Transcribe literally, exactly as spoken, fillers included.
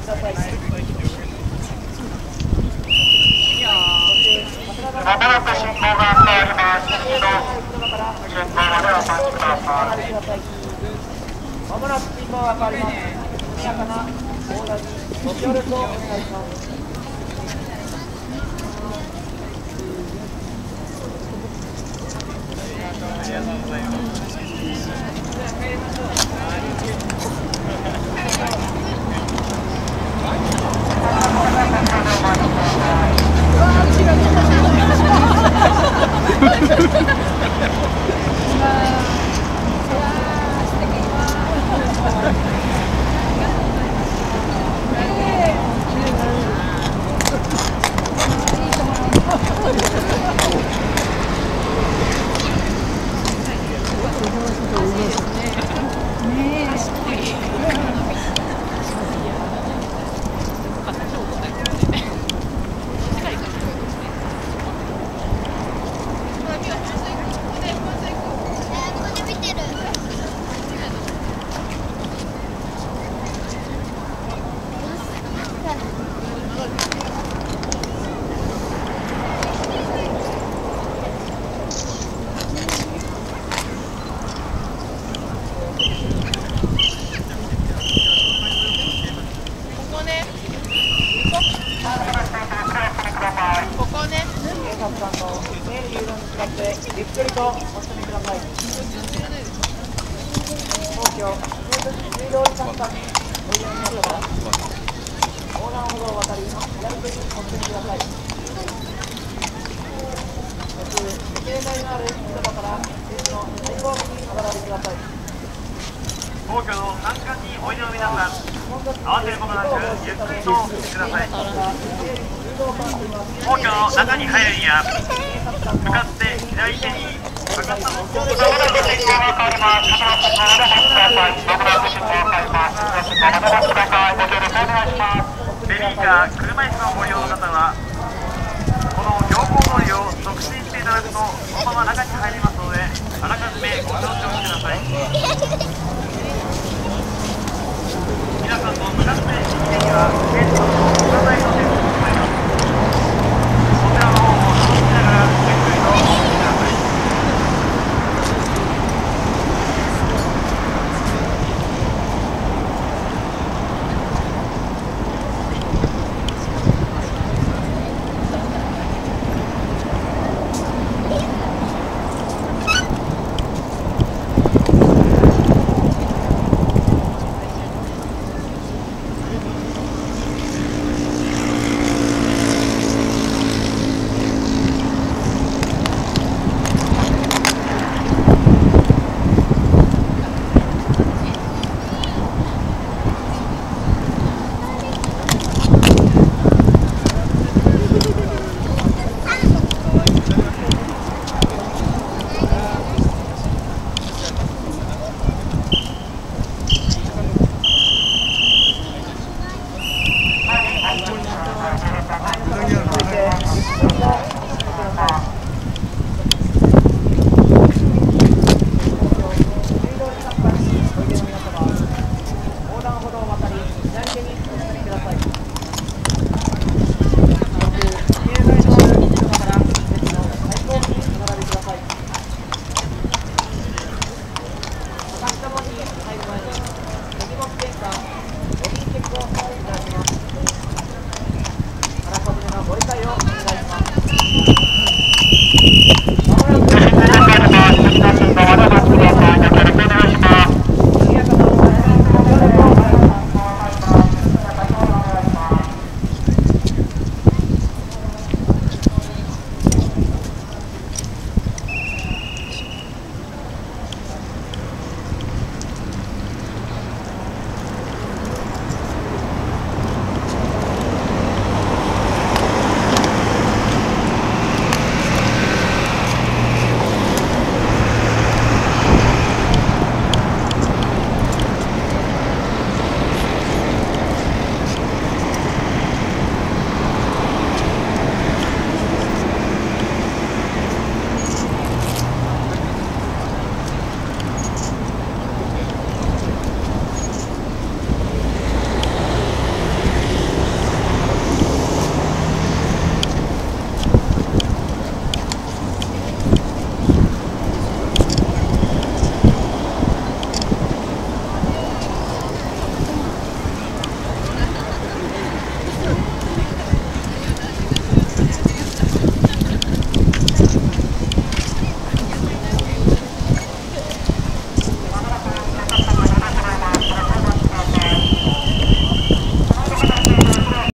まもなく信号が変わります。一度信号までお待ちください。 まもなく信号が変わります。速やかな横断にご協力をお願いします。 ありがとうございます。 ゆっくりとお進みください。東京有料時間間ご利用の方は横断歩道を渡り左手にお進みください。携帯のある人から列の最後尾にお並びください。 皇居の山間においでの皆さん、慌てることなくゆっくりとお進みください。皇居の中に入るには向かって左手に向かったまもなく信号が変わります。まもなく信号までお待ちください。まもなく信号が変わります。まもなくお待ちください。ご協力お願いします。ベビーカー、車椅子のご利用の方はこの行幸通りを直進していただくとそのまま中に入りますので、あらかじめご承知ください。皆さんの向かって右手には